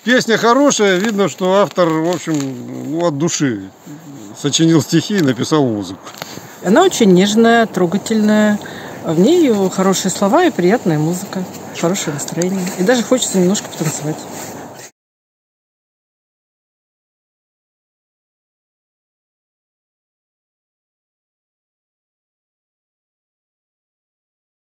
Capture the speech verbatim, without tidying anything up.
Песня хорошая, видно, что автор, в общем, ну, от души сочинил стихи и написал музыку. Она очень нежная, трогательная. В ней хорошие слова и приятная музыка, хорошее настроение. И даже хочется немножко потанцевать.